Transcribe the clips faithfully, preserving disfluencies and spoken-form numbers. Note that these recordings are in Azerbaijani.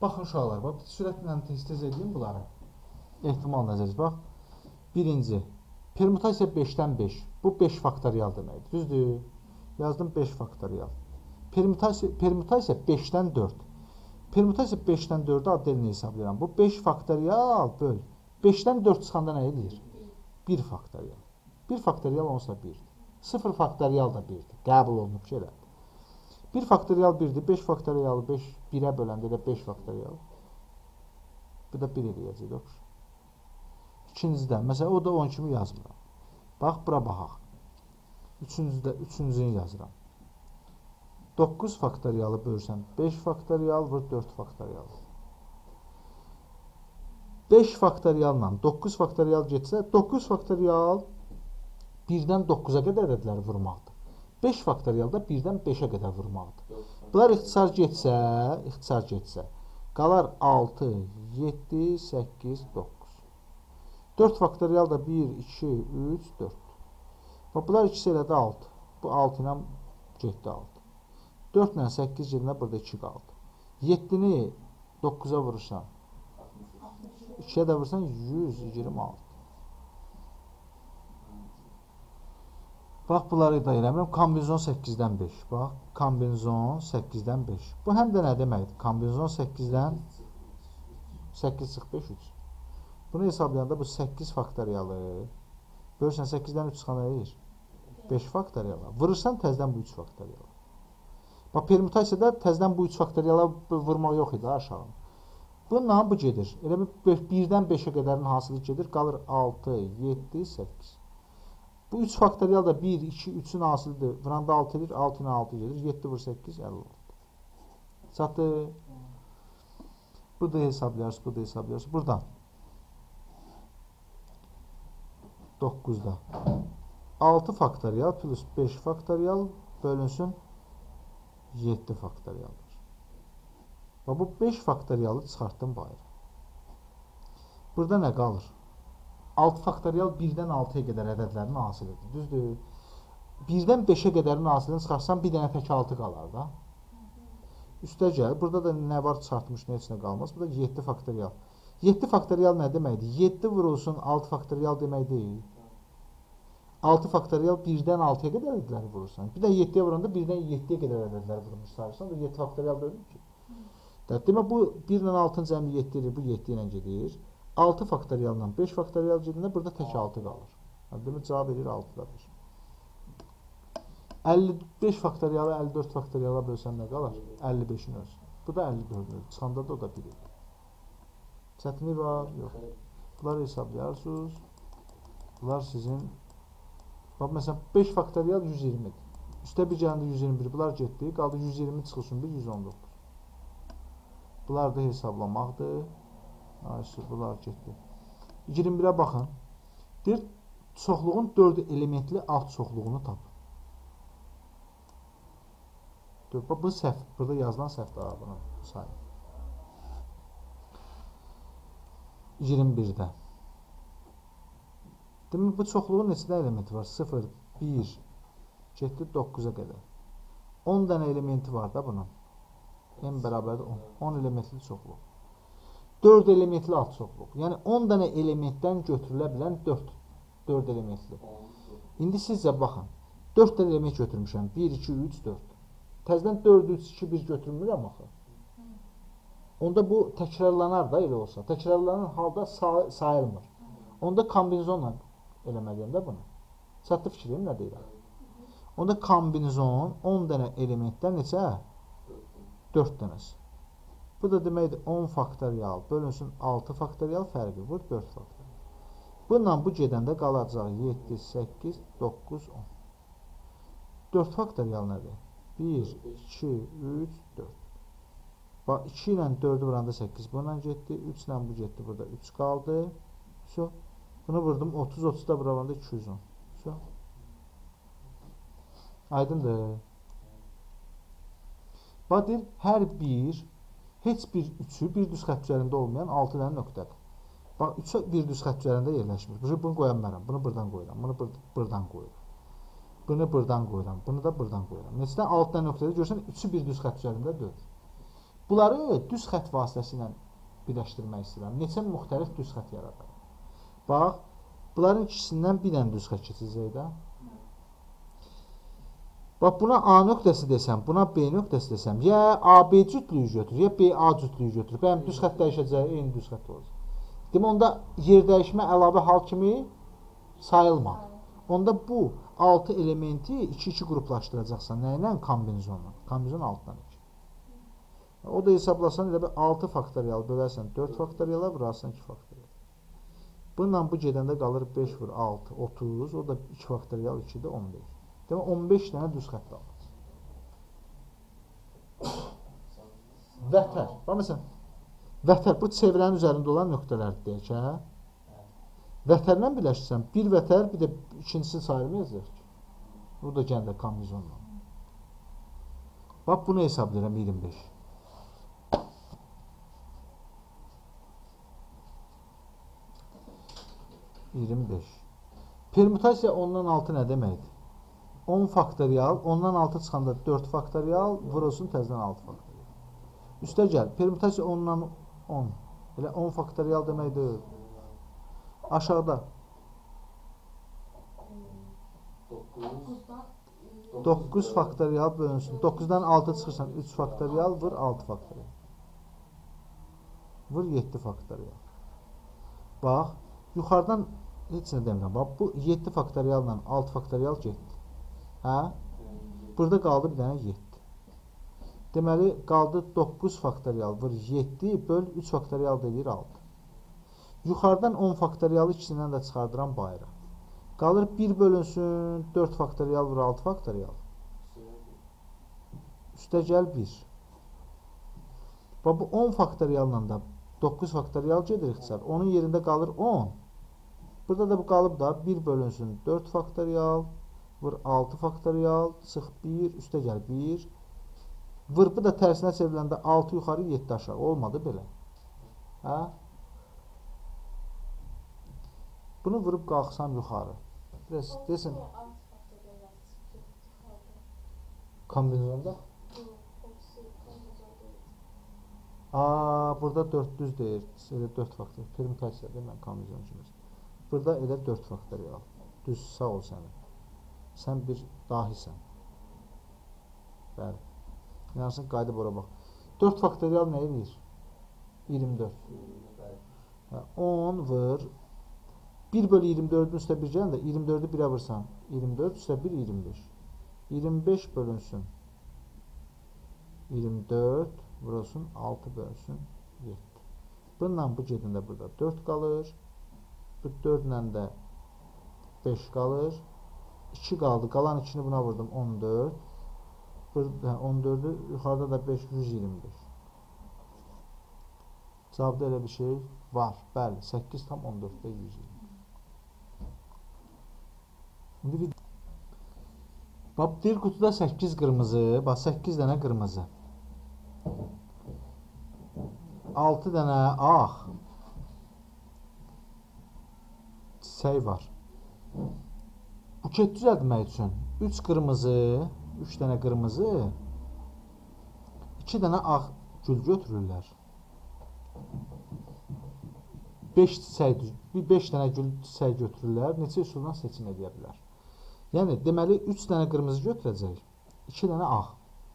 Baxın uşaqlar, bax, sürətlə tez-tez edeyim bunları. Ehtimal nəzəriz, bax. Birinci, permutasiya beşdən beş. Bu beş faktorial deməkdir, düzdür? Yazdım beş faktorial. Permutasiya, permutasiya beşdən dörd. Permutasiya beşdən dördü adderini hesablayıram. Bu beş faktorial böl. beşdən dörd çıxanda nə edir? bir faktorial. bir faktorial onsa birdir. sıfır faktorial da birdir. Qəbul olunub ki, elədir. bir faktorial birdir. beş faktorial beş, birə böləndə də beş faktorial. Bu da bir eləyəcək. İkincidən, məsələn, o da on kimi yazmıram. Bax, bura baxaq. Üçüncüdə, üçüncünü yazıram. doqquz faktorialı bölürsən, beş faktorial vur dörd faktorial. beş faktorialla doqquz faktorial getsə, doqquz faktorial birdən doqquza qədər ədədləri vurmaqdır. beş faktorial da birdən beşə qədər vurmaqdır. Bunlar ixtisar getsə, ixtisar getsə, qalar altı, yeddi, səkkiz, doqquz. dörd faktorial da bir, iki, üç, dörd. Bunlar ikisi elədi altı. Bu altı ilə getdi altı. dörd ilə səkkiz yerində burada iki qaldı. yeddini doqquza vurursan, ikiyə də vurursan yüz iyirmi altı. Bax, bunları da eləmirəm. Kombinizon səkkizdən beş. Bax, kombinizon səkkizdən beş. Bu həm də nə deməkdir? Kombinizon səkkizdən səkkiz çıx beş, üç. Bunu hesablayanda bu səkkiz faktorialı bölürsən səkkizdən üç çıxana edir. beş faktorialı. Vurursan təzdən bu üç faktorialı. Bax, permutasiyada təzdən bu üç faktorialı vurmaq yox idi aşağı. Bununla bu gedir. Elə birdən beşə qədərin hasılı gedir. Qalır altı, yeddi, səkkiz. Bu üç faktorial da bir, iki, üçün hasılıdır. Vuranda altı edir, altı ilə altı gedir. yeddi vur səkkiz, əlli altı. Çatdı. Bu da hesablayarız, bu da hesablayarız. Buradan. doqquzda. altı faktorial plus beş faktorial bölünsün yeddi faktorialdır. Və bu beş faktorialı çıxartdım bayra. Burada nə qalır? altı faktorial birdən altıya qədər ədədlərin hasilidir. Düzdür? birdən beşə qədərin hasilini çıxarsan bir dənə tək altı qalar da. Üstə gəl. Burada da nə var çıxartmış, nə içində qalmaz. Bu da yeddi faktorial. yeddi faktorial nə deməkdir? yeddi vurulsun altı faktorial demək deyil. altı faktorial birdən altıya qədər ədədləri vurursan. Bir də yeddiyə vuranda birdən yeddiyə qədər ədədləri vurmuş sayırsan da yeddi faktorial bölünür ki. Demək bu bir ilə altının cəmi yeddi edir, bu yeddi ilə gedir. altı faktorialdan beş faktorial gedəndə burada tək altı qalır. Demək cavab edir altıdadır. əlli beş faktorialı əlli dörd faktoriala bölsən nə qalar? əlli beşin öz. Bu da əlli dördün öz. Çıxanda da o da bir edir. Çətinlik var? Yox. Bunları hesablayarsınız. Bunlar sizin bax, məsələn, beş faktorial yüz iyirmidir. Üstə bir gəlində yüz iyirmi bir. Bunlar getdi. Qaldı yüz iyirmi çıxılsın bir, yüz on doqquz. Bunlar da hesablamaqdır. Ayşə, bunlar getdi. iyirmi birə baxın. Deyir, çoxluğun dörd elementli alt çoxluğunu tap. Bu səhv, burada yazılan səhvdir bunu sayın. iyirmi birdə. Demək, bu çoxluğun neçədə elementi var? sıfır, bir, getdi doqquza qədər. on dənə elementi var da bunun. M bərabərdir on. on elementli çoxluq. dörd elementli alt çoxluq. Yəni on dənə elementdən götürülə bilən dörd. dörd elementli. İndi sizcə baxın. dörd dənə element götürmüşəm. bir, iki, üç, dörd. Təzdən dörd, üç, iki, bir götürmürəm axı. Onda bu təkrarlanar da elə olsa. Təkrarlanan halda sayılmır. Onda kombinizonla eləməliyəm də bunu. Çatdı fikrim nə deyirəm? Onda kombinizon on dənə elementdən neçə? dörd dənəsi. Bu da deməkdir on faktorial bölünsün altı faktorial fərqi vur dörd faktorial. Bununla bu gedəndə qalacaq yeddi, səkkiz, doqquz, on. dörd faktorial nədir? bir, iki, üç, dörd. Bax, iki ilə dördü vuranda səkkiz bununla getdi. üç ilə bu getdi. Burada üç qaldı. So, bunu vurdum. otuz, otuzda vuranda iki yüz on. So. Aydındır. Bax, deyir, hər bir heç bir üçü bir düz xətt üzərində olmayan altı dənə nöqtədir. Bax, üçü bir düz xətt üzərində yerləşmir. Bunu qoyamıram. Bunu buradan qoyuram. Bunu buradan qoyuram. Bunu buradan qoyuram. Bunu da buradan qoyuram. Neçədən altı dənə nöqtədə görürsən, üçü bir düz xətt üzərində deyil. Bunları düz xət vasitəsilə birləşdirmək istəyirəm. Neçə müxtəlif düz xət yaradır. Bax, bunların ikisindən bir dənə düz xət keçəcək də. Bax, buna A nöqtəsi desəm, buna B nöqtəsi desəm, ya A B cütlüyü götür, ya B A cütlüyü götür. Bəyəm düz xət dəyişəcək, eyni düz xət olacaq. Demə, onda yer dəyişmə əlavə hal kimi sayılmadı. Onda bu altı elementi iki iki qruplaşdıracaqsan. Nə ilə? Kombinizonla. Kombinizon altıdan iki. O da hesablasan, elə bir altı faktorial bölərsən dörd faktoriala, vurarsan iki faktorial. Bununla bu gedəndə qalır beş vur altı, otuz. O da iki faktorial, iki də on beş. Demə, on beş dənə düz xətt alır. Vətər. Bax, məsələn, vətər, bu çevrənin üzərində olan nöqtələrdir deyək, hə? Vətərlə birləşdirsən, bir vətər, bir də ikincisini sayılmayacaq ki. Bu da gəndə kombinizonla. Bax, bunu hesablayıram iyirmi beş. iyirmi beş. Permütasiya ondan altı nə deməkdir? on faktorial, ondan altı çıxanda dörd faktorial, vurulsun təzdən altı faktorial. Üstə gəl, permütasiya ondan on. Elə on faktorial deməkdir. Aşağıda doqquz faktorial bölünsün. doqquzdan altı çıxırsan, üç faktorial, vur altı faktorial. Vur yeddi faktorial. Bax, yuxarıdan heç nə demirəm. Bax, bu yeddi faktorialla altı faktorial getdi. Hə? Burada qaldı bir dənə yeddi. Deməli, qaldı doqquz faktorial, vur yeddi, böl üç faktorial deyir altı. Yuxarıdan on faktorialı ikisindən də çıxardıram bayıra. Qalır bir bölünsün, dörd faktorial vur altı faktorial. Üstə gəl bir. Bax, bu on faktorialla da doqquz faktorial gedir ixtisar. Onun yerində qalır on. Burada da bu qalıb da bir bölünsün, dörd faktorial, vur altı faktorial, çıx bir, üstə gəl bir. Vur, bu da tərsinə çevriləndə altı yuxarı, yeddi aşağı. Olmadı belə. Hə? Bunu vurub qalxsam yuxarı. Biraz desin. Kombinizonda? Aa, burada dörd düz deyir. Elə dörd faktorial. Permütasiya deyil, mən kombinizon kimi. Burada elə dörd faktorial. Düz, sağ ol sənin. Sən bir dahisən. Bəli. Yansın, qaydı bura bax. dörd faktorial nə edir? iyirmi dörd. on vur. bir bölü iyirmi dördün üstə bir gələn də iyirmi dördü birə vursan. iyirmi dörd üstə bir, iyirmi beş. iyirmi beş bölünsün. iyirmi dörd vurulsun, altı bölünsün, yeddi. Bununla bu gedində burada dörd qalır. Bu dördlə də beş qalır. iki qaldı. Qalan ikini buna vurdum. on dörd. Burada on dördü yuxarıda da beş, yüz iyirmi beş. Cavabda elə bir şey var. Bəli. səkkiz tam on dörddə yüz iyirmi beş. İndi bax, bir qutuda səkkiz qırmızı. Bax, səkkiz dənə qırmızı. altı dənə ağ. Çiçək var. Buket düzəltmək üçün üç qırmızı, üç dənə qırmızı, iki dənə ağ gül götürürlər. beş çiçək, beş dənə gül çiçək götürürlər. Neçə üsuldan seçim edə bilər? Yəni, deməli, üç dənə qırmızı götürəcək, iki dənə ağ.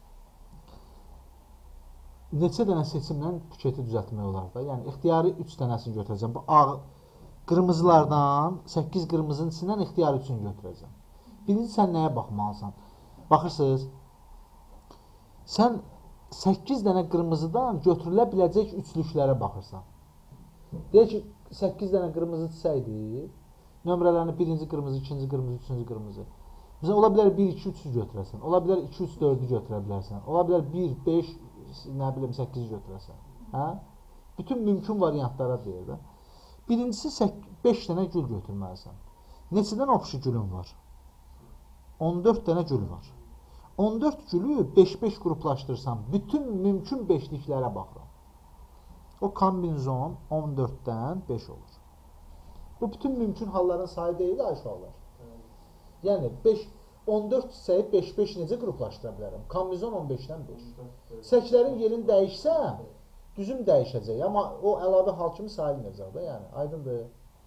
Neçə dənə seçimlə buketi düzəltmək olar da? Yəni, ixtiyari üç dənəsini götürəcəm. Bu ağ qırmızılardan, səkkiz qırmızının içindən ixtiyari üçün götürəcəm. Birinci, sən nəyə baxmalısan? Baxırsınız, sən səkkiz dənə qırmızıdan götürülə biləcək üçlüklərə baxırsan. Deyək ki, səkkiz dənə qırmızı çiçəkdir. Nömrələrini birinci qırmızı, ikinci qırmızı, üçüncü qırmızı. Məsələn, ola bilər bir, iki, üçü götürəsən. Ola bilər iki, üç, dördü götürə bilərsən. Ola bilər bir, beş, nə bilim, səkkizi götürəsən. Hə? Bütün mümkün variantlara deyir də. Birincisi, beş dənə gül götürməlisən. Neçədən opşu gülün var? on dörd dənə gül var. on dörd gülü beş beş qruplaşdırsan, bütün mümkün beşliklərə baxıram. O kombinizon on dörddən beş olur. Bu bütün mümkün halların sayı deyil, ay uşaqlar. Yəni, beş, on dörd hissəyi beş beş necə qruplaşdıra bilərəm? Kombinizon on beşdən beş. Səklərin yerini dəyişsəm, düzüm dəyişəcək. Amma o əlavə hal kimi sayılmayacaq da, yəni. Aydındır.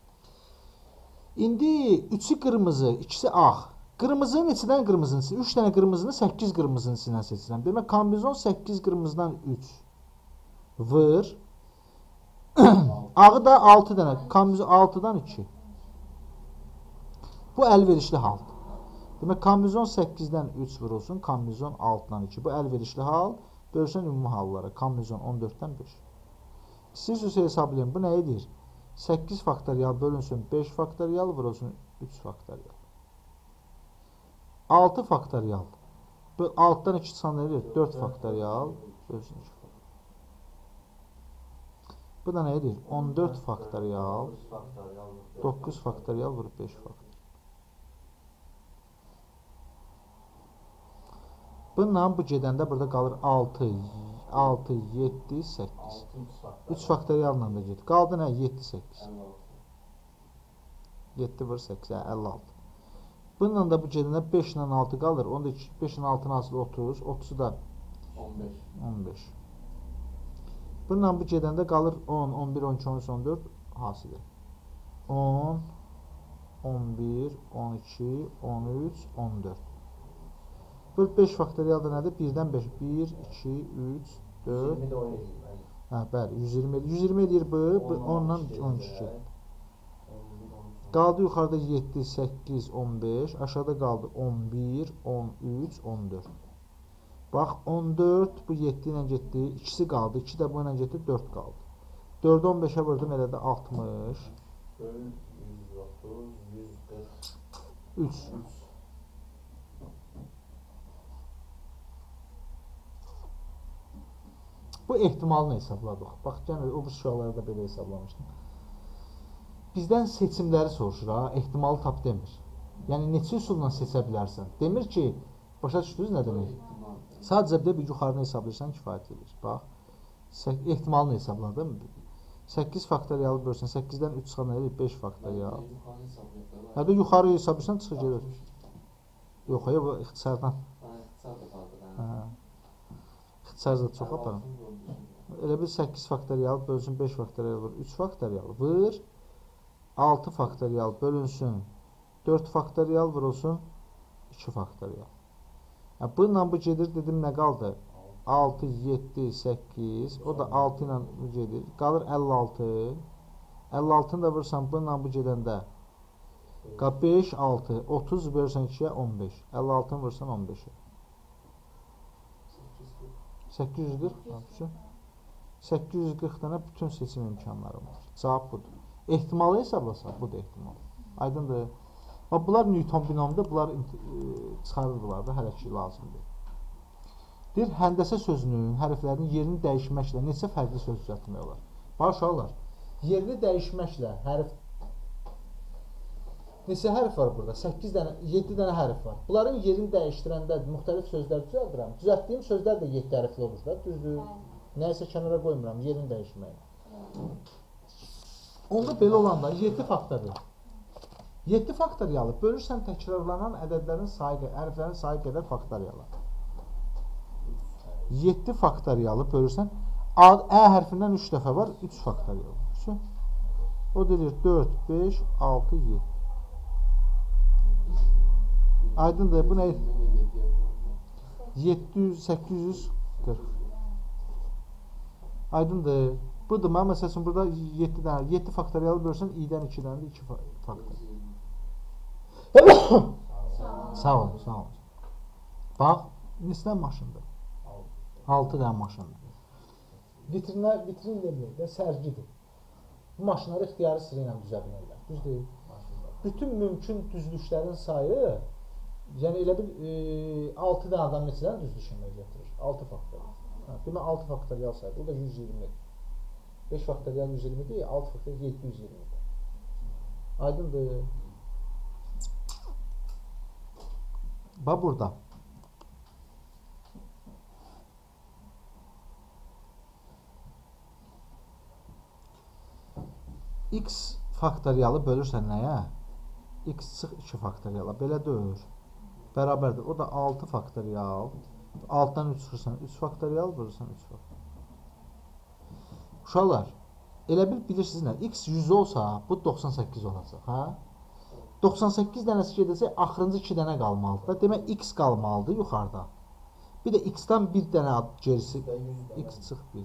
İndi üçü qırmızı, ikisi ağ. Qırmızının içindən qırmızının, üç dənə qırmızını səkkiz qırmızının içindən seçirəm. Demək, kombinizon səkkiz qırmızıdan üç vır. Ağı da altı dənə, kombinizon altıdan iki. Bu əlverişli haldır. Demək, kombinizon səkkizdən üç vurulsun, kombinizon altıdan iki. Bu əlverişli hal, bölsən ümumi hallara. Kombinizon on dörddən beş. İstəyirsiniz hesablayın, bu nə edir? səkkiz faktorial bölünsün beş faktorial vurulsun üç faktorial. altı faktorial. altıdan iki çıxan nə edir? dörd faktorial bölünsün iki faktorial. Bu da nə edir? on dörd faktorial doqquz faktorial vurub beş faktorial. Bununla bu gedəndə burada qalır altı, altı, yeddi, səkkiz. üç faktorialla da gedir. Qaldı nə? yeddi, səkkiz. yeddi vur səkkiz, əlli altı. Bununla da bu gedəndə beş ilə altı qalır. Onda beş ilə altının asılı otuz, otuzu da on beş. Bununla bu gedəndə qalır on, on bir, on iki, on üç, on dörd hasilir. on, on bir, on iki, on üç, on dörd. Bu beş faktorial da nədir? birdən beş. bir, iki, üç, dörd. Hə, bəli, yüz iyirmi. yüz iyirmi edir bu, ondan on iki. Qaldı yuxarıda yeddi, səkkiz, on beş. Aşağıda qaldı on bir, on üç, on dörd. Bax, on dörd bu yeddi ilə getdi. ikisi qaldı. iki də bu ilə getdi, dörd qaldı. dördü on beşə vurdum, elə də altmış. üç. Bu ehtimalını hesabladıq. Bax, yəni, o bu sualları da belə hesablamışdım. Bizdən seçimləri soruşur, ha, ehtimalı tap demir. Yəni, neçə üsulla seçə bilərsən? Demir ki, başa düşdünüz nə demək? Sadəcə bir də bir yuxarını hesablayırsan, kifayət edir. Bax, ehtimalını hesabladım. səkkiz faktoriyalı bölsən, səkkizdən üç çıxan edir, beş faktoriyalı. Hədə yuxarı hesablayırsan, çıxır gedir. Yox, ya, bu ixtisardan. İxtisarda çox aparım. Elə bir səkkiz faktoriyalı bölünsün, beş faktoriyalı vur, üç faktoriyalı vur, altı faktoriyalı bölünsün, dörd faktoriyalı vurulsun, iki faktoriyalı. Bununla bu gedir, dedim, nə qaldı? altı, yeddi, səkkiz, o da altı ilə gedir. Qalır əlli altı. əlli altını da vursan, bununla bu gedəndə beş, altı, otuz bölürsən ikiyə, on beş. əlli altını vursan on beşə. səkkiz yüz qırx. səkkiz yüz qırx dənə bütün seçim imkanlarım var. Cavab budur. Ehtimalı hesablasaq, bu da ehtimal. Aydındır. Bunlar Newton binomda, bunlar çıxarırdılar da, hələ ki lazımdır. Deyir, həndəsə sözünün, hərflərinin yerini dəyişməklə neçə fərqli söz düzəltmək olar? Bax, uşaqlar, yerini dəyişməklə hərf, neçə hərf var burada? səkkiz dənə, yeddi dənə hərf var. Bunların yerini dəyişdirəndə müxtəlif sözlər düzəldirəm. Düzəltdiyim sözlər də yeddi hərfli olur da, düzdür. Nəyəsə kənara qoymuram, yerini dəyişməyə. Onda belə olanda yeddi faktorial. yeddi faktorialı bölürsən təkrarlanan ədədlərin sayı, hərflərin sayı qədər faktoriala. yeddi faktorialı bölürsən, ə hərfindən üç dəfə var, üç faktorial. O deyir dörd, beş, altı, yeddi. Aydındır, bu nə? yeddi yüz, səkkiz yüz qırx. Aydındır. Budur, mən məsəl üçün burada yeddi dənə, yeddi faktorialı bölürsən, i-dən iki dənə də iki faktorial. Sağ olun, sağ olun. Bax, neçə maşındır? altı dənə maşındır. Vitrinlər, vitrin deməyək də, sərgidir. Bu maşınları ixtiyari sıra ilə düzə bilirlər. Düz deyil. Bütün mümkün düzlüklərin sayı, yəni elə bir altı dənə adam neçədən düz düşünməyə gətirir? altı faktorial. Demək, altı faktorial sayı, bu da yüz iyirmi. beş faktorial yüz iyirmi deyil, altı faktorial yeddi yüz iyirmi. Aydındır. Bax, burada. X faktorialı bölürsən nəyə? X çıx iki faktoriala. Belə döyür. bərabərdir. O da altı faktorial. altdan üç çıxırsan üç faktorial, vurursan üç faktorial. Uşaqlar, elə bil bilirsiniz nə? X yüz olsa, bu doxsan səkkiz olacaq. Hə? doxsan səkkiz dənəsi gedəcək, axırıncı iki dənə qalmalıdır. Demək, X qalmalıdır yuxarıda. Bir də X-dan bir dənə gerisi. X çıx bir.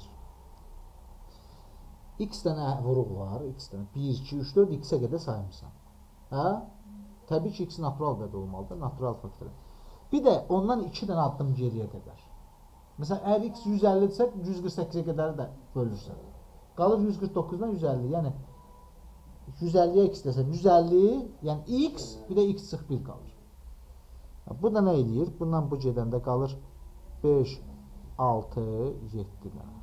X dənə vuruq var. X dənə. bir, iki, üç, dörd X-ə qədər saymışsan. Hə? Təbii ki, X natural bəd olmalıdır. Natural faktor. Bir də ondan iki dənə addım geriyə qədər. Məsələn, əgər X yüz əllidirsə, yüz qırx səkkizə qədər də bölürsən. Qalır yüz qırx doqquzdan yüz əlli. Yəni, yüz əlliyə X desəm, yüz əlli, yəni X, bir də X çıx bir qalır. Bu da nə eləyir? Bundan bu gedəndə qalır beş, altı, yeddi dənə.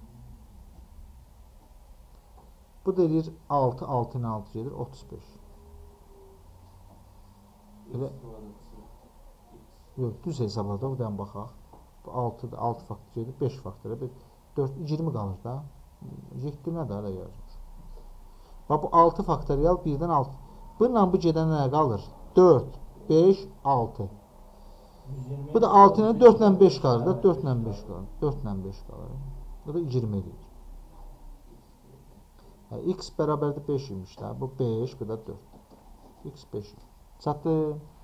Bu da eləyir altı, altı ilə altı gedir, otuz beş. Elə... Yox, düz hesabladı, o dən baxaq. Bu altıdır, altı faktor gedir, beş faktor, dörd, iyirmi qalır da. yeddi nə də hələ yazmış. Bax, bu altı faktorial birdən altı. Bununla bu gedən nə qalır? dörd, beş, altı. Bu da altı ilə dörd ilə beş qalır da, dörd ilə beş qalır. dörd ilə beş qalır. Bu da iyirmi edir. X bərabərdir beş imiş də. Bu beş, bu da dörd. X beş. Çatdı.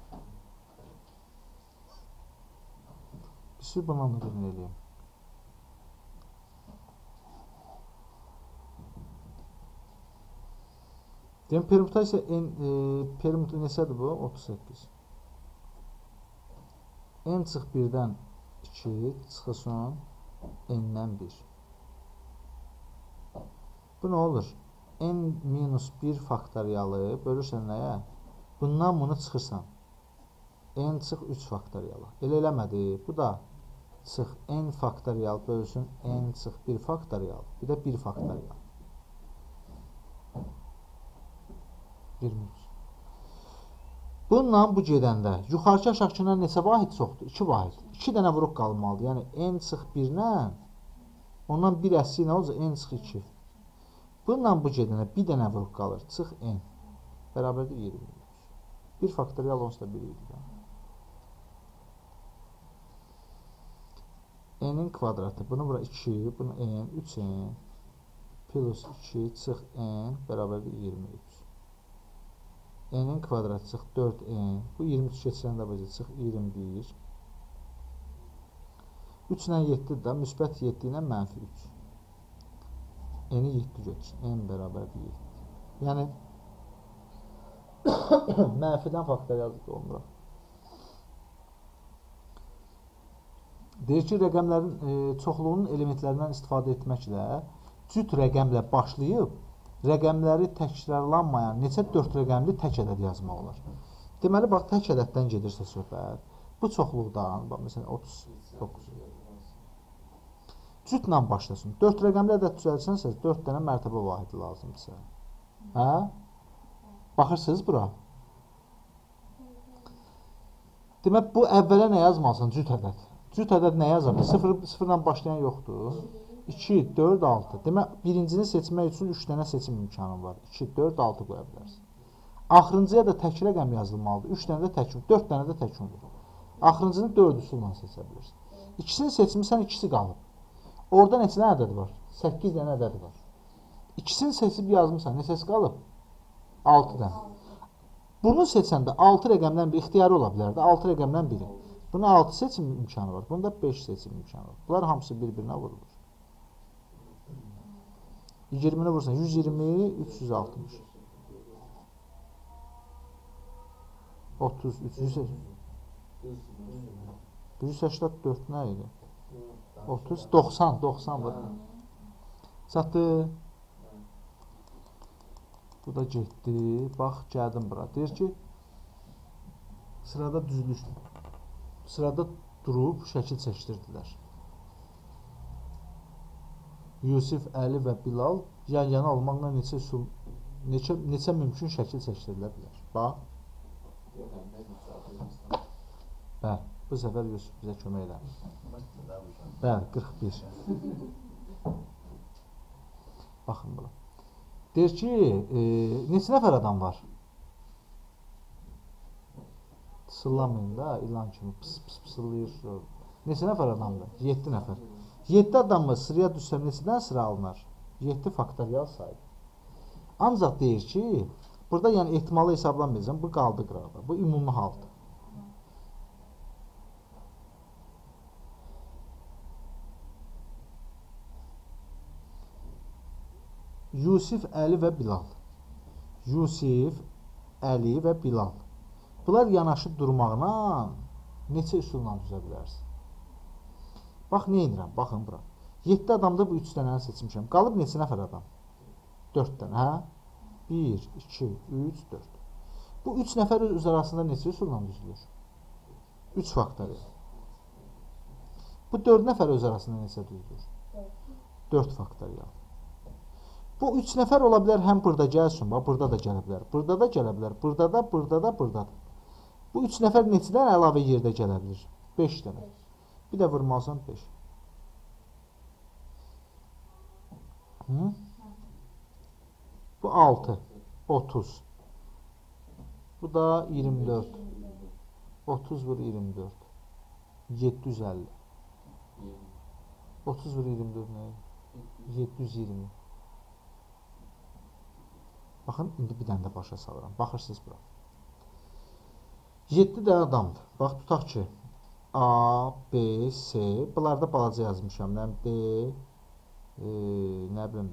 Bir bundan da birini eləyəm. Deyəm, permutasiya e, permutu neçədir bu? otuz səkkiz. N çıx birdən iki, çıxısın N-dən bir. Bu nə olur? N minus bir faktorialı bölürsən nəyə? Bundan bunu çıxırsan. N çıx üç faktorialı. Elə eləmədi. Bu da çıx N faktorial bölürsün N çıx bir faktorial. Bir də bir faktorial. iyirmi üç. Bununla bu gedəndə yuxarıki aşağıkindən neçə vahid çoxdur? iki vahid. iki dənə vuruq qalmalıdır. Yəni N çıx bir ilə ondan bir əsli nə olacaq? N çıx iki. Bununla bu gedəndə bir dənə vuruq qalır. Çıx N. Bərabərdir iyirmi üç. bir faktorial onsuz da bir idi. N'in kvadratı. Bunu bura iki, bunu N, üç N plus iki çıx N bərabərdir iyirmi üç. N'in kvadratı çıx dörd N. Bu iyirmi üç keçirəndə bəcə çıx iyirmi bir. üç ilə yeddi də müsbət yeddi ilə mənfi üç. N'i yeddi götür. N bərabərdir yeddi. Yəni mənfidən faktorial olmuruq. Deyir ki, rəqəmlərin e, çoxluğunun elementlərindən istifadə etməklə cüt rəqəmlə başlayıb rəqəmləri təkrarlanmayan neçə dörd rəqəmli tək ədəd yazmaq olar. Deməli, bax, tək ədəddən gedirsə söhbət. Bu çoxluqdan, bax, məsələn, otuz doqquz. Cütlə başlasın. dörd rəqəmli ədəd düzəlsənsə, dörd dənə mərtəbə vahidi lazımdırsa. Hə? Baxırsınız bura. Demək, bu əvvələ nə yazmalısın? Cüt ədəd. Cüt ədəd nə yazar? sıfırla başlayan yoxdur. iki, dörd, altı. Demək, birincini seçmək üçün üç dənə seçim imkanı var. iki, dörd, altı qoya bilərsin. Axırıncıya da tək rəqəm yazılmalıdır. üç dənə də təkun, dörd dənə də təkun var. Axırıncını dörd üsulla seçə bilirsin. İkisini seçmirsən, ikisi qalıb. Orada neçə dənə ədəd var? səkkiz dənə ədəd var. İkisini seçib yazmışsan, neçəsi qalıb? altı dənə. Bunu seçəndə altı rəqəmdən bir ixtiyarı ola bilər də, altı rəqəmdən biri. Buna altı seçim imkanı var, bunda beş seçim imkanı var. Bunlar hamısı bir-birinə vurulur. iyirmini vursan, yüz iyirmi, üç yüz altmış. otuz, üç yüz səksən dörd nə idi? otuz, doxsan, doxsan var. Çatdı. Bu da getdi. Bax, gəldim bura. Deyir ki, sırada düzülüş, sırada durub şəkil çəkdirdilər. Yusif, Əli və Bilal yan-yana olmaqla neçə, neçə, neçə mümkün şəkil çəkdirilə bilər. Bax. Bəli, bu səfər Yusuf bizə kömək eləmiş. Bəli, qırx bir. Baxın bura. Deyir ki, e, neçə nəfər adam var? Pısıllamayın da, ilan kimi pıs pıs pısıllayır. Neçə nəfər adamdır? yeddi nəfər. yeddi adamı sıraya düşsə neçədən sıra alınar? yeddi faktorial saydır. Ancaq deyir ki, burada yəni ehtimalı hesablanmayacaq, bu qaldı qıraqda. Bu ümumi haldır. Yusif, Əli və Bilal. Yusif, Əli və Bilal. Bunlar yanaşı durmaqla neçə üsulla düzə bilərsin? Bax, nə edirəm? Baxın bura. yeddi adamda bu üç dənəni seçmişəm. Qalıb neçə nəfər adam? dörd dənə, hə? bir, iki, üç, dörd. Bu üç nəfər öz arasında neçə üsulla düzülür? üç faktorial. Bu dörd nəfər öz arasında neçə düzülür? dörd faktorial. Bu üç nəfər ola bilər, həm burada gəlsin, bax, burada da gələ bilər, burada da gələ bilər, burada da, burada da, burada da. Bu üç nəfər neçədən əlavə yerdə gələ bilir? beş dənə. Bir də vurmalsan beş. Hı? Bu altı, otuz. Bu da iyirmi dörd. otuz vur iyirmi dörd. yeddi yüz əlli. otuz vur iyirmi dörd nə? yeddi yüz iyirmi. Baxın, indi bir dənə də başa salıram. Baxırsınız bura. yeddi dənə adamdır. Bax, tutaq ki, A, B, C. Bunlarda balaca yazmışam. Nə D, e, nə bilim,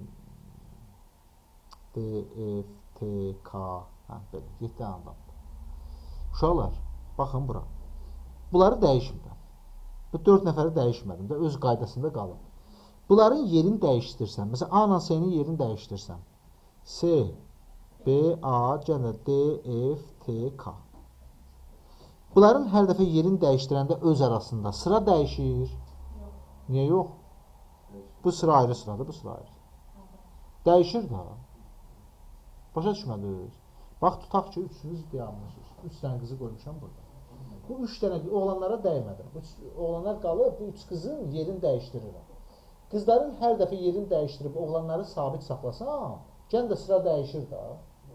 D, F, T, K. Hə, belə, yeddi dənə adamdır. Uşaqlar, baxın bura. Bunları dəyişmirəm. Bu dörd nəfəri dəyişmədim də, öz qaydasında qalıb. Bunların yerini dəyişdirsəm, məsələn, A ilə C-nin yerini dəyişdirsəm, C, B, A, gənə D, F, T, K. Bunların hər dəfə yerini dəyişdirəndə öz arasında sıra dəyişir. Niyə yox? Bu sıra ayrı sıradır, bu sıra ayrı. Dəyişir da. Başa düşmədiniz? Bax, tutaq ki, üçünüz dayanmışsınız. Üç dənə qızı qoymuşam burada. Bu üç dənə oğlanlara dəymədim. Oğlanlar qalıb, bu üç qızın yerini dəyişdirirəm. Qızların hər dəfə yerini dəyişdirib oğlanları sabit saxlasam, gən də sıra dəyişir da.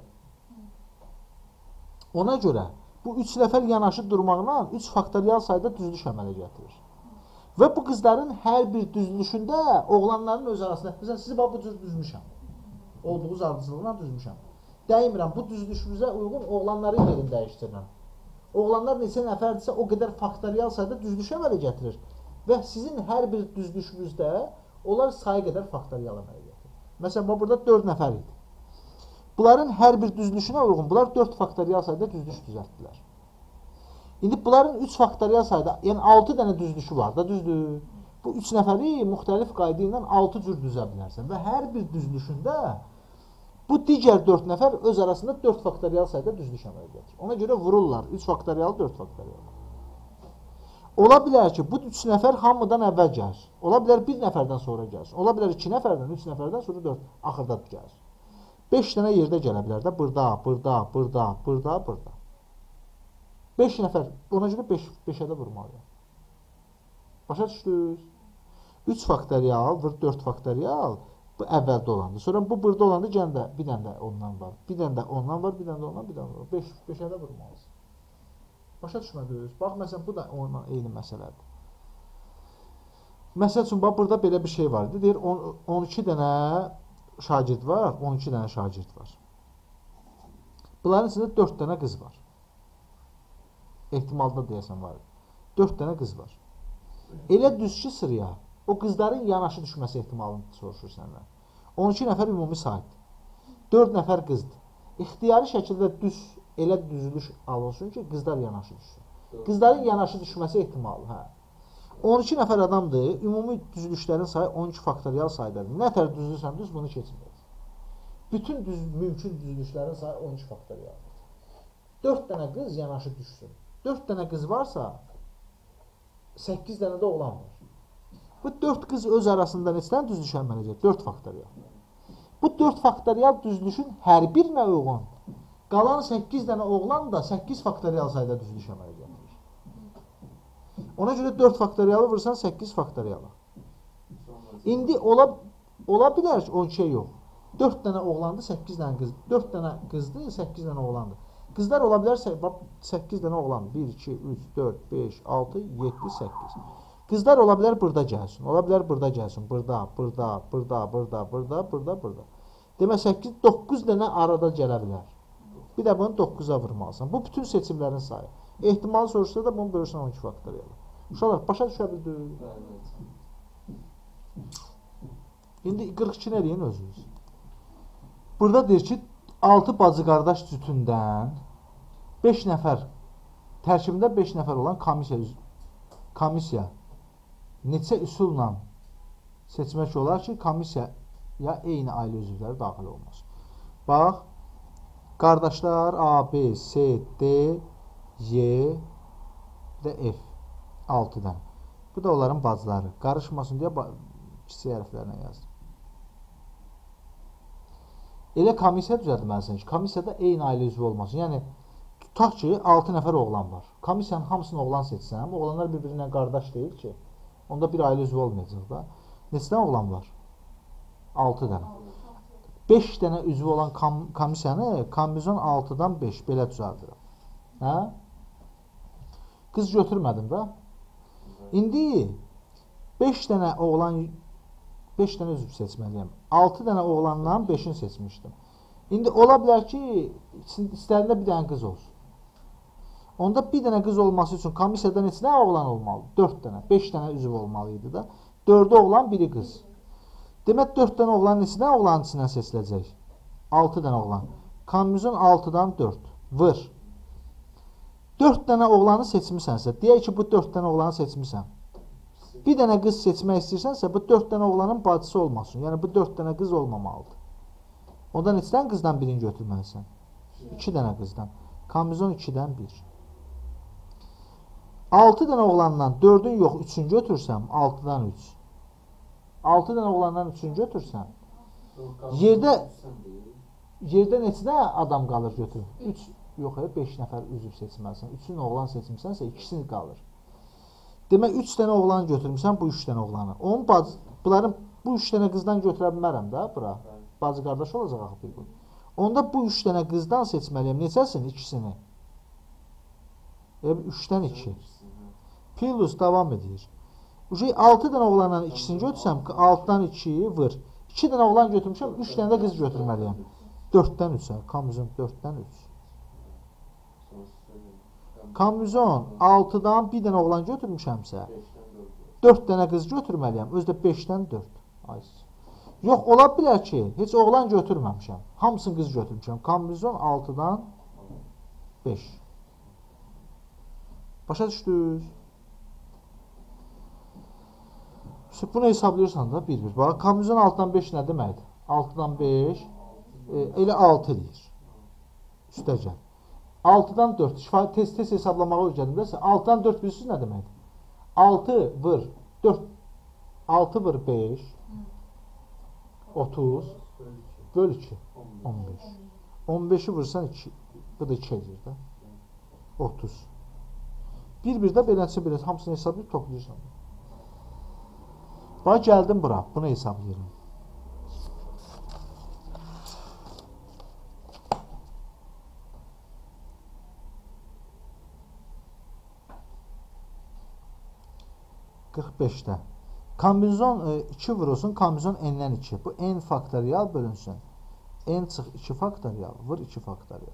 Ona görə bu üç nəfər yanaşı durmaqla üç faktorial sayda düzülüş əmələ gətirir. Və bu qızların hər bir düzülüşündə oğlanların öz arasında, məsələn, sizi bax bu cür düzmüşəm. Olduğunuz ardıcılığına düzmüşəm. Dəymirəm, bu düzülüşümüzə uyğun oğlanların yerini dəyişdirirəm. Oğlanlar neçə nəfərdirsə o qədər faktorial sayda düzülüş əmələ gətirir. Və sizin hər bir düzülüşünüzdə onlar sayı qədər faktorial əmələ gətirir. Məsələn, burada dörd nəfər idi. Bunların hər bir düzülüşünə uyğun, bunlar dörd faktorial sayda düzülüş düzəltdilər. İndi bunların üç faktorial sayda, yəni altı dənə düzülüşü var da, düzdür. Bu üç nəfəri müxtəlif qayda ilə altı cür düzə bilərsən və hər bir düzülüşündə bu digər dörd nəfər öz arasında dörd faktorial sayda düzülüş əmələ gətirir. Ona görə vururlar üç faktorial, dörd faktorial. Ola bilər ki, bu üç nəfər hamıdan əvvəl gəlir. Ola bilər bir nəfərdən sonra gəlsin. Ola bilər iki nəfərdən, üç nəfərdən sonra dörd axırda gəlir. beş dənə yerdə gələ bilər də, burada, burada, burada, burada, burada. beş nəfər, ona görə beşə də vurmalıyam. Başa düşdünüz? üç faktorial, vur dörd faktorial, bu əvvəldə olandı. Sonra bu burada olandı, gələn də bir dənə də ondan var. Bir dənə də ondan var, bir dənə də ondan, bir dənə də var. beşə də vurmalısın. Başa düşmədiniz? Bax, məsələn, bu da onunla eyni məsələdir. Məsəl üçün, bax, burada belə bir şey var. Deyir, on iki dənə şagird var, on iki dənə şagird var. Bunların içində dörd dənə qız var. Ehtimalda deyəsən var. dörd dənə qız var. Elə düz ki sıraya, o qızların yanaşı düşməsi ehtimalını soruşur səndən. on iki nəfər ümumi saydır. dörd nəfər qızdır. İxtiyari şəkildə düz, elə düzülüş alınsın ki, qızlar yanaşı düşsün. Qızların yanaşı düşməsi ehtimalı, hə. on iki nəfər adamdır, ümumi düzülüşlərin sayı on iki faktorial saydadır. Nə tər düzülürsən düz, bunu keçməyir. Bütün düz, mümkün düzülüşlərin sayı on iki faktorialdır. dörd dənə qız yanaşı düşsün. dörd dənə qız varsa, səkkiz dənə də oğlan var. Bu dörd qız öz arasında neçədən düzülüş əmələ gətirir? dörd faktorial. Bu dörd faktorial düzülüşün hər birinə uyğun. Qalan səkkiz dənə oğlan da səkkiz faktorial sayda düzülüş əmələ gətirir. Ona görə dörd faktorialı vursan səkkiz faktorialı. İndi ola, ola bilər ki, on ikiyə yox. dörd dənə oğlandı, səkkiz dənə qız. dörd dənə qızdı, səkkiz dənə oğlandı. Qızlar ola bilər səkkiz dənə oğlan. bir, iki, üç, dörd, beş, altı, yeddi, səkkiz. Qızlar ola bilər burada gəlsin. Ola bilər burada gəlsin. Burada, burada, burada, burada, burada, burada, burada. Demək səkkiz, doqquz dənə arada gələ bilər. Bir də bunu doqquza vurmalısan. Bu bütün seçimlərin sayı. Ehtimal soruşsa da bunu bölürsən on iki faktoriyalı. Uşaqlar, başa düşə bildiniz? İndi qırx iki nə deyin özünüz? Burada deyir ki, altı bacı qardaş cütündən beş nəfər, tərkibində beş nəfər olan komissiya, komissiya neçə üsulla seçmək olar ki, komissiyaya eyni ailə üzvləri daxil olmaz. Bax, qardaşlar A, B, C, D, Y və F altıdan. Bu da onların bacıları. Qarışmasın deyə kiçik hərflərlə yazdım. Elə komissiya düzəltməlisən ki, komissiyada eyni ailə üzvü olmasın. Yəni, tutaq ki, altı nəfər oğlan var. Komissiyanın hamısını oğlan seçsəm, oğlanlar bir-birinə qardaş deyil ki, onda bir ailə üzvü olmayacaq da. Neçə dənə oğlan var? altı dənə. beş dənə üzvü olan kom komissiyanı kombinizon altıdan beş belə düzəldir. Hə? Qız götürmədim də. İndi beş dənə oğlan beş dənə üzv seçməliyəm. altı dənə oğlandan beşini seçmişdim. İndi ola bilər ki, istədiyində bir dənə qız olsun. Onda bir dənə qız olması üçün komissiyada neçə dənə oğlan olmalı? dörd dənə, beş dənə üzv olmalı idi da. dördü oğlan, biri qız. Demək dörd dənə oğlan neçə dənə oğlanın içindən seçiləcək? altı dənə oğlan. Kombinizon altıdan dörd. Vır. dörd dənə oğlanı seçmisənsə, deyək ki, bu dörd dənə oğlanı seçmisən. Bir dənə qız seçmək istəyirsənsə, bu dörd dənə oğlanın bacısı olmasın. Yəni, bu dörd dənə qız olmamalıdır. Ondan neçə dənə qızdan birini götürməlisən? iki dənə qızdan. Kombinizon ikidən bir. altı dənə oğlandan dördün yox, üçün götürsəm, altıdan üç. altı dənə oğlandan üçün götürsəm, yerdə yerdə neçə dənə adam qalır götür? üç, yox, beş nəfər üzv seçməlisən. üçün oğlan seçmisənsə, ikisini qalır. Demək, üç dənə oğlan götürmüsən, bu üç dənə oğlanı. Onun bacı, bunların, bu üç dənə qızdan götürə bilmərəm də, bura. Bacı qardaş olacaq axı bir gün. Onda bu üç dənə qızdan seçməliyəm. Neçəsini? İkisini. üçdən iki. Plus davam edir. altı dənə oğlandan ikisini götürsəm, altıdan ikiyi vır. iki dənə oğlan götürmüşəm, üç dənə də qız götürməliyəm. dörddən üçə. Kombinizon dörddən üç. Kombinizon altıdan bir dənə oğlan götürmüşəmsə, dörd dənə qız götürməliyəm. Özdə beşdən dörd. Yox, ola bilər ki, heç oğlan götürməmişəm. Hamısını qız götürmüşəm. Kombinizon altıdan beş. Başa düşdünüz? Bunu hesablayırsan da bir-bir. Bax, kombinizon altıdan beş nə deməkdir? altıdan beş e, elə altı deyir. Üstə gəl. altıdan dörd. Tez-tez hesablamağa öyrədimsə, altıdan dörd bilirsiniz nə deməkdir? altı vır dörd. altı vır beş. otuz. Böl iki. on beş. on beşi vursan iki. Bu da iki edir də. otuz. Bir-bir də beləncə belə hamısını hesablayıb toplayırsan. Bax, gəldim bura. Bunu hesablayıram. qırx beşdə. Kombinizon iki vurulsun, kombinizon n-dən iki. Bu n faktorial bölünsün. N çıx iki faktorial, vur iki faktorial.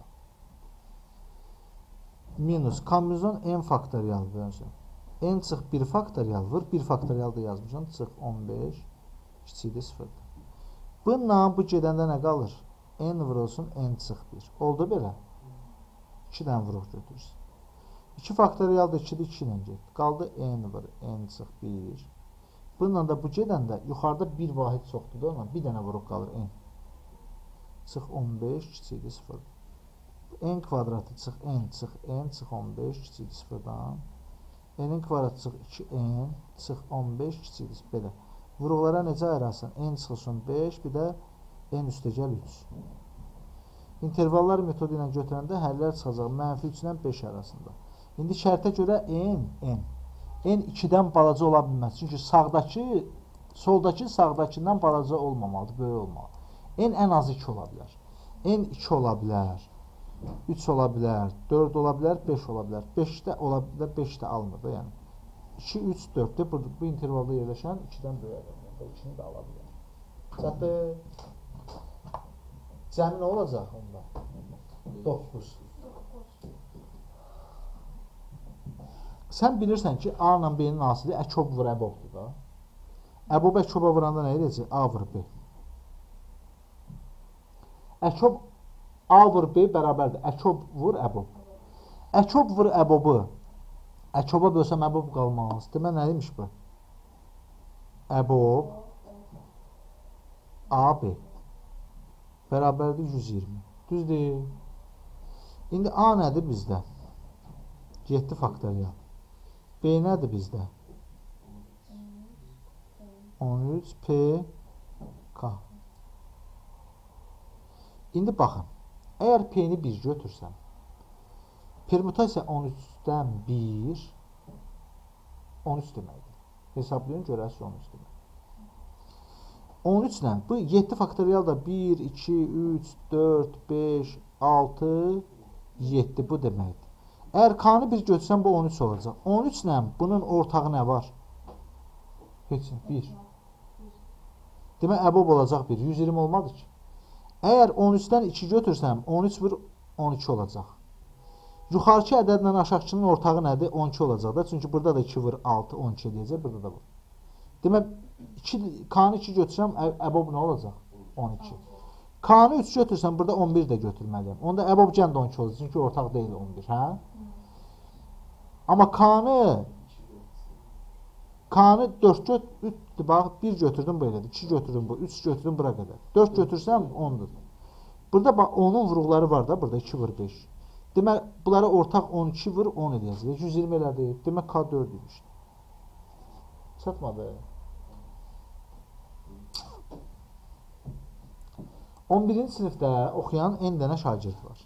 Minus, kombinizon n faktorial bölünsün. N çıx bir faktorial, vur bir faktorial da yazmışam. Çıx on beş, kiçikdir sıfırdır. Bununla bu gedəndə nə qalır? N vurulsun, n çıx bir. Oldu belə. iki dənə vuruq götürürsün. iki faktorial da ikidir, iki ilə get. Qaldı n vur, n çıx bir. Bununla da bu gedəndə yuxarıda bir vahid çoxdur da ona bir dənə vuruq qalır n. Çıx on beş, kiçikdir sıfırdır. N kvadratı çıx n, çıx n, çıx on beş, kiçikdir sıfırdan. N'in kvadratı çıx iki n, çıx on beş, kiçikdir belə. Vuruqlara necə ayırarsan? N çıxılsın beş, bir də n üstə gəl üç. İntervallar metodu ilə götürəndə həllər çıxacaq mənfi üç ilə beş arasında. İndi şərtə görə n, n. n ikidən balaca ola bilməz. Çünki sağdakı, soldakı sağdakından balaca olmamalıdır, böyük olmalı. N ən az iki ola bilər. N iki ola bilər. üç ola bilər, dörd ola bilər, beş ola bilər. beş də ola bilər, beş də almır da, yəni. iki, üç, dörddür. Bu, bu intervalda yerləşən ikidən böyükdür. ikini də ala bilər. Çatdı. Cəmi nə olacaq onda? doqquz. Sən bilirsən ki, A ilə B-nin asili əkob vur əbobdur da. Əbob əkoba vuranda nə edəcək? A vur B. Əkob A vur B bərabərdir. Əkob vur əbob. Əkob vur əbobu. Əkoba bölsəm əbob qalmaz. Demə nə demiş bu? Əbob A B bərabərdir yüz iyirmi. Düzdür. İndi A nədir bizdə? yeddi faktorial. B nədir bizdə? on üç P K. İndi baxın. Əgər P-ni bir götürsəm, permutasiya on üçdən bir on üç deməkdir. Hesablayın, görərsiniz on üç deməkdir. on üç ilə bu yeddi faktorial da bir, iki, üç, dörd, beş, altı, yeddi bu deməkdir. Əgər K-nı bir götürsəm bu on üç olacaq. on üç ilə bunun ortağı nə var? Heç bir. Demək əbob olacaq bir. yüz iyirmi olmadı ki. Əgər on üçdən iki götürsəm on üç vur on iki olacaq. Yuxarıki ədədlə aşağıkının ortağı nədir? on iki olacaq da. Çünki burada da iki vur altı, on iki edəcək. Burada da bu. Demək K-nı iki götürsəm əbob nə olacaq? on iki. K-nı üç götürsəm burada on bir də götürməliyəm. Onda əbob cəm də on iki olacaq. Çünki ortaq deyil on bir. Hə? Amma K-nı K-nı dörd götürdüm, bax, bir götürdüm belədir, iki götürdüm bu, üç götürdüm bura qədər. dörd götürsəm ondur. Burada bax, onun vuruqları var da, burada iki vur beş. Demək, bunlara ortaq on iki vur on edəcək. yüz iyirmi elədi. Demək, K dörd imiş. Çatmadı. on birinci sinifdə oxuyan n dənə şagird var.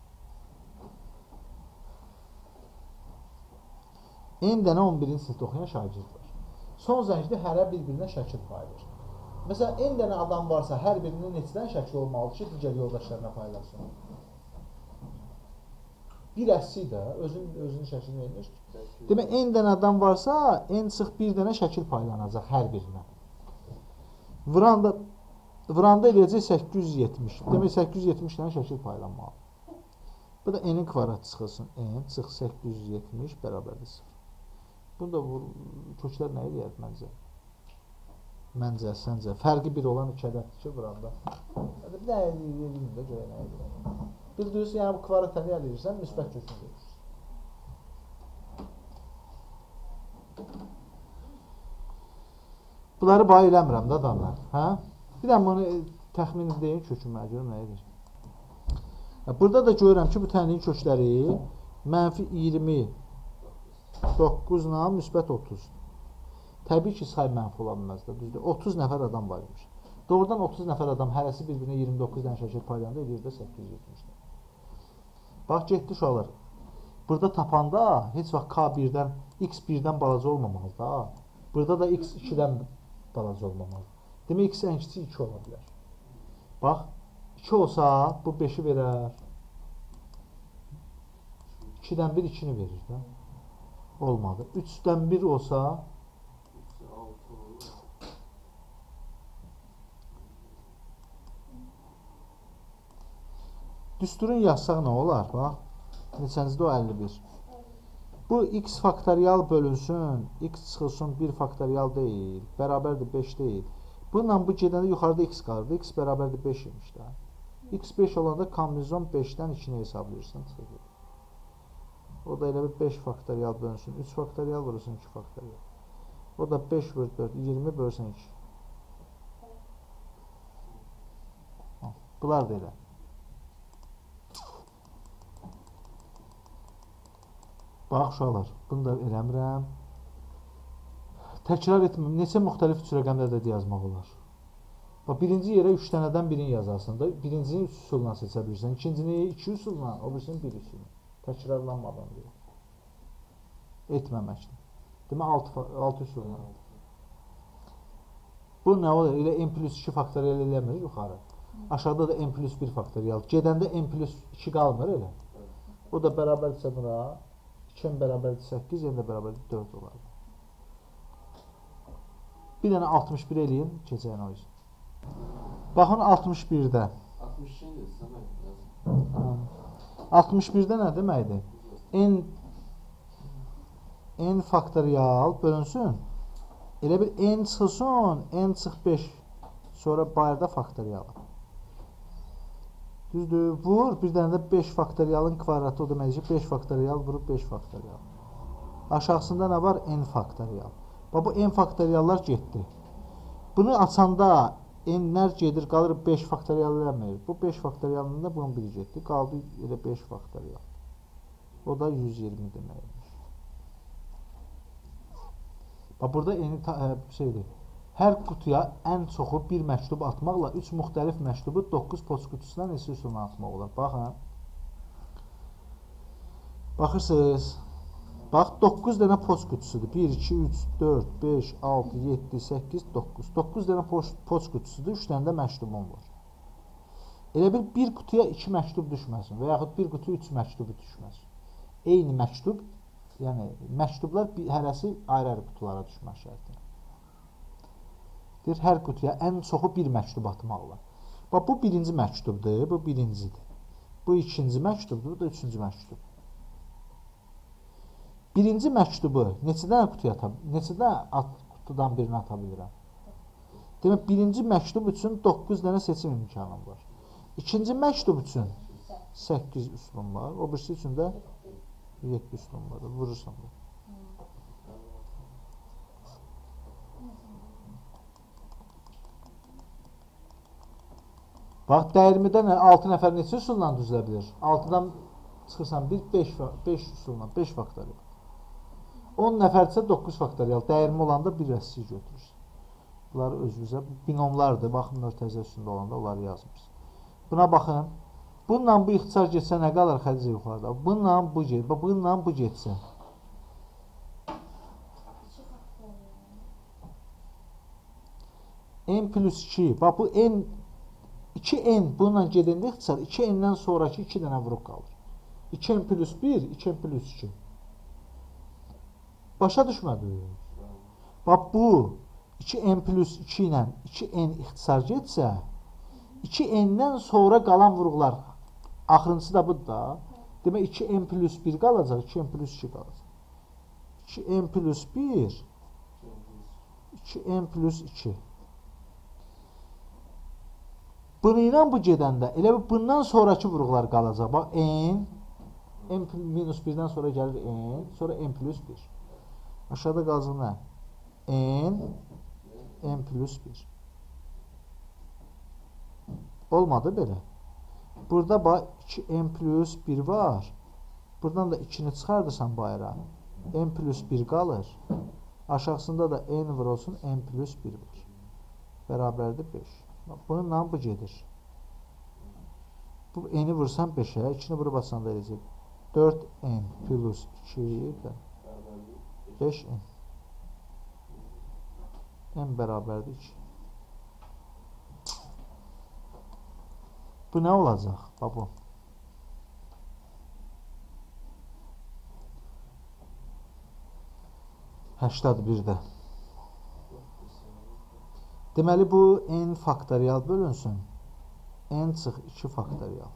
n dənə on birinci sinifdə oxuyan şagird var. Son zəncdə hərə bir-birinə şəkil paylaşır. Məsələn, n dənə adam varsa, hər birinin neçədən şəkil olmalıdır ki, digər yoldaşlarına paylaşsın? Bir əsli də, özünün, özünün şəklini vermiş. Demək, n dənə adam varsa, n çıx bir dənə şəkil paylanacaq hər birinə. Vuranda, vuranda eləyəcək səkkiz yüz yetmiş. Demək, səkkiz yüz yetmiş dənə şəkil paylanmalı. Bu da n-in kvadrat çıxılsın. n çıx səkkiz yüz yetmiş bərabərdir sıfır. Bunu da köklər nə eləyər məncə? Məncə, səncə. Fərqi bir olan iki ədəddir ki, vuranda. Bir də eləyim də görə nə eləyir. Bildiriyorsun, yəni bu kvadratəni əldə edirsən, müsbət kökünü verirsən. Bunları bayi eləmirəm də adamlar. Hə? Bir də bunu təxmin edeyim kökün mənə görüm nə edir. Burada da görürəm ki, bu tənliyin kökləri mənfi iyirmi doqquzla müsbət otuz. Təbii ki, say mənfi ola bilməz də, düzdür. otuz nəfər adam var imiş. Doğrudan otuz nəfər adam hərəsi bir-birinə iyirmi doqquz dənə şəkil paylayanda edir də səkkiz yüz yetmiş. Bax, getdi uşaqlar. Burada tapanda heç vaxt K birdən, X birdən balaca olmamalı da. Burada da X ikidən balaca olmamalı. Demək, X ən kiçik iki ola bilər. Bax, iki olsa bu beşi verər. ikidən bir ikini verir də. Olmadı. üçdən bir olsa düsturun yazsaq nə olar? Bax, neçəncədə o əlli bir. Bu x faktorial bölünsün, x çıxılsın bir faktorial deyil, bərabərdir beş deyil. Bununla bu gedəndə yuxarıda x qalırdı, x bərabərdir beş imiş də. x beş olanda kombinizon beşdən ikini hesablayırsan, çıxır. O da elə bir beş faktorial bölünsün, üç faktorial vurursun, iki faktorial. O da beş vur dörd, iyirmi bölürsən iki. Bunlar da elə. Bax, uşaqlar, bunu da eləmirəm. Təkrar etməm, neçə müxtəlif üç rəqəmdə də yazmaq olar. Bax, birinci yerə üç dənədən birini yazarsın da, birincini üç üsulla seçə bilirsən, ikincini iki üsulla, o birisini bir üsulla. Təkrarlanmadan deyil. Etməməkdir. Demə, altı üsulla. Bu nə olur? Elə n plus iki faktorial eləmir yuxarı. Aşağıda da n plus bir faktorial. Gedəndə n plus iki qalmır elə. O da bərabərdirsə buna iki n bərabərdir səkkiz, n də bərabərdir dörd olar. Bir dənə altmış bir eləyin, keçəyin o yüzden. Baxın altmış birdə. altmış birdə nə deməkdir? N n faktorial bölünsün. Elə bir n çıxsın, n çıx beş. Sonra bayırda faktorial. Düzdür, vur, bir dənə də beş faktorialın kvadratı o demək ki, beş faktorial vurub beş faktorial. Aşağısında nə var? N faktorial. Bax, bu n faktoriallar getdi. Bunu açanda n'lər gedir, qalır beş faktorial eləmir. Bu beş faktorialında da bunun biri getdi. Qaldı elə beş faktorial. O da yüz iyirmi deməkdir. Bax, burada n şeydir. Hər qutuya ən çoxu bir məktub atmaqla üç müxtəlif məktubu doqquz poçt qutusundan neçə üsulla atmaq olar. Baxın. Baxırsınız. Bax, doqquz dənə poçt qutusudur. bir, iki, üç, dörd, beş, altı, yeddi, səkkiz, doqquz. doqquz dənə poçt qutusudur. üç dənə də məktubum var. Elə bir bir qutuya iki məktub düşməsin və yaxud bir qutuya üç məktubu düşməsin. Eyni məktub, yəni məktublar hərəsi ayrı-ayrı qutulara düşmək şərtilə. Deyir, hər qutuya ən çoxu bir məktub atmaqla. Bax, bu birinci məktubdur, bu birincidir. Bu ikinci məktubdur, bu da üçüncü məktub. Birinci məktubu neçə dənə qutuya ata, neçə dənə qutudan birini ata bilirəm? Demək, birinci məktub üçün doqquz dənə seçim imkanım var. İkinci məktub üçün səkkiz üslum var, o birisi üçün də yeddi üslum var, vurursan bu. Bax, dəyirmidən altı nəfər neçə üsulla düzülə bilir? altıdan çıxırsan bir, beş üsulla, beş faktorial. on nəfərdirsə doqquz faktorial. Dəyirmi olanda bir rəssiz götürürsən. Bunları özünüzə, binomlardır. Baxın, mörtəzə üstündə olanda onları yazmışsın. Buna baxın. Bununla bu ixtisar getsə nə qalır xədicə yuxarıda? Bununla bu getsə, bununla bu getsə. N plus iki. Bax, bu n iki n bununla gedəndə ixtisar iki n-dən sonraki iki dənə vuruq qalır. iki n plus bir, iki n plus iki. Başa düşmədi. Bax, bu iki n plus iki ilə iki n ixtisar getsə, iki n-dən sonra qalan vuruqlar, axırıncısı da budur da. Demək, iki n plus bir qalacaq, iki n plus iki qalacaq. iki n plus bir, iki n plus iki. Bunu ilə bu gedəndə, elə bundan sonraki vuruqlar qalacaq. Bax, n, n minus birdən sonra gəlir n, sonra n plus bir. Aşağıda qalacaq nə? N, n plus bir. Olmadı belə. Burada bax, iki n plus bir var. Buradan da ikini çıxardırsan bayıra. N plus bir qalır. Aşağısında da n var olsun, n plus bir var. Bərabərdir beş. Bununla bu gedir. Bu n'i vursan beşə, ikini vurub atsan da eləcək. dörd n plus iki də beş n. n bərabərdir iki. Bu nə olacaq? Bax bu. səksən birdə. Deməli, bu n faktorial bölünsün. N çıx iki faktorial.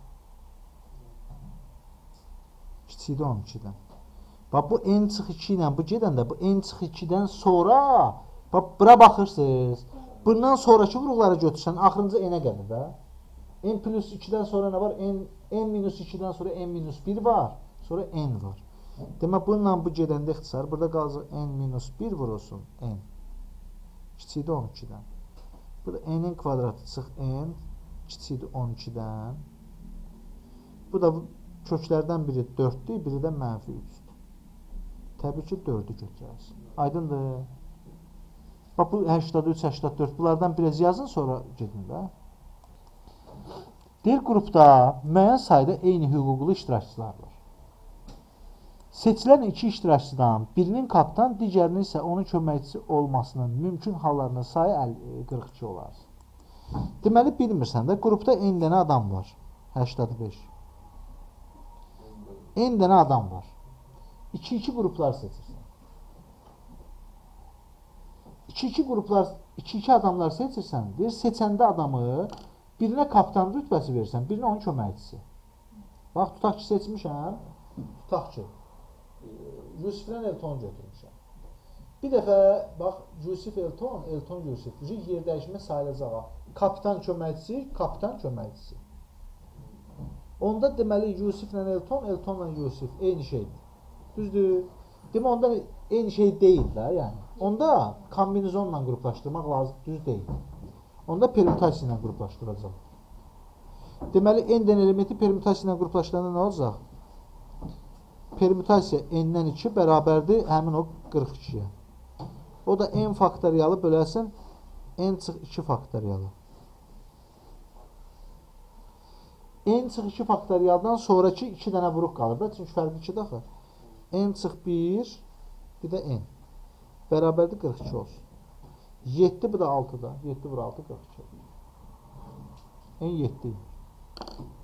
Kiçikdir on ikidən. Bax, bu n çıx iki ilə bu gedəndə, bu n çıx ikidən sonra, bax, bura baxırsınız. Bundan sonraki vuruqları götürsən, axırıncı n-ə gəlir də. N plus ikidən sonra nə var? N, n minus ikidən sonra n minus bir var. Sonra n var. Demək, bununla bu gedəndə ixtisar. Burada qalacaq n minus bir vurulsun. N. Kiçikdir on ikidən. Burada n-in kvadratı çıx n. Kiçikdir on ikidən. Bu da köklərdən biri dörddür, biri də mənfi üçdür. Təbii ki, dördü götürərsin. Aydındır. Bax, bu səksən üç, səksən dörd. Bunlardan biraz yazın, sonra gedin də. Deyir, qrupda müəyyən sayda eyni hüquqlu iştirakçılar var. Seçilən iki iştirakçıdan birinin kapitan, digərinin isə onun köməkçisi olmasının mümkün hallarının sayı qırx iki olar. Deməli, bilmirsən də, qrupda n dənə adam var. səksən beş. N dənə adam var. iki iki qruplar seçirsən. iki iki qruplar, iki iki adamlar seçirsən, deyir, seçəndə adamı birinə kapitan rütbəsi verirsən, birinə onun köməkçisi. Bax, tutaq ki, seçmişəm, tutaq ki, Yusiflə Eltonu götürmüşəm. Bir dəfə, bax, Yusif Elton, Elton Yusif, yer dəyişmə sayılacaq. Kapitan köməkçisi, kapitan köməkçisi. Onda deməli, Yusiflə Elton, Eltonla Yusif eyni şeydir. Düzdür? Demə, onda eyni şey deyil də, yəni. Onda kombinizonla qruplaşdırmaq lazım, düz deyil. Onda permütasiya ilə qruplaşdıracaq. Deməli, n dənə elementi permütasiya ilə qruplaşdıranda nə olacaq? Permütasiya n-dən iki bərabərdir həmin o qırx ikiyə. O da n faktoriyalı bölərsən n çıx iki faktoriyalı. N çıx iki faktoriyaldan sonraki iki dənə vuruq qalır da, çünki fərqi ikidir axı. N çıx bir, bir də n. Bərabərdir qırx iki olsun. yeddi, bu da altıda. yeddi vur altı, qırx iki. N yeddi.